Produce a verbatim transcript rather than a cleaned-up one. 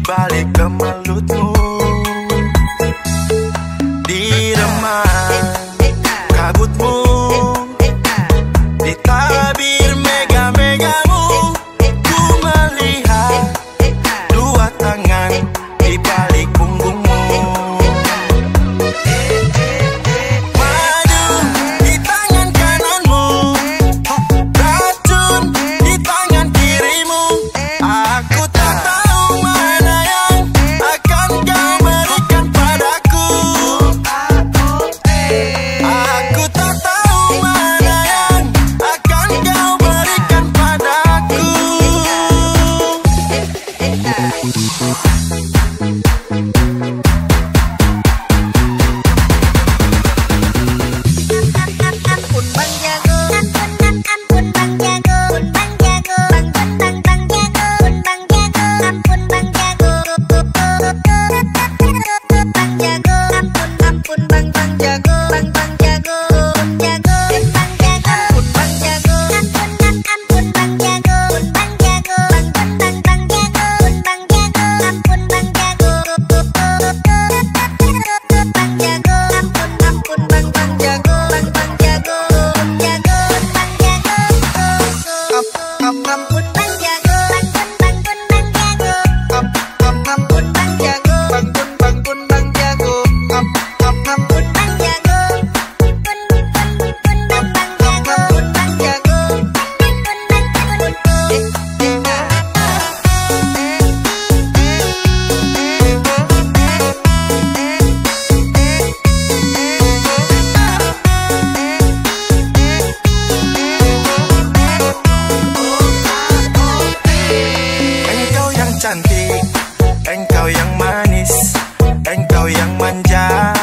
balik kemelutmu. Di remah kabutmu, di tabir mega-megamu, ku melihat dua tangan di balik punggungmu. Madu di tangan kananmu, racun di tangan kirimu. Aku tak tahu mana yang akan kau berikan padaku. Aku tak tahu mana yang akan kau berikan padaku. Ampun Bang Jago, ampun ampun Bang Jago, ampun Bang Jago, ampun Bang Bang Jago, ampun Bang Jago, ampun Bang Jago, Bang Jago, ampun ampun Bang Bang Jago, Bang Bang Jago, Jago, Bang Jago, ampun Bang Jago, ampun ampun Bang Jago, ampun Bang Jago, ampun Bang Bang Jago, ampun Bang Jago, ampun Bang Jago, Bang Jago, ampun ampun Bang Bang Jago, Bang Bang Jago, Jago, Bang Jago, ampun Bang Jago, ampun Bang Jago, ampun Bang Jago, ampun Bang Bang Jago, ampun Bang Jago, ampun Bang Bang Jago, ampun Bang Jago, Engkau yang cantik, engkau yang manis, engkau yang manja.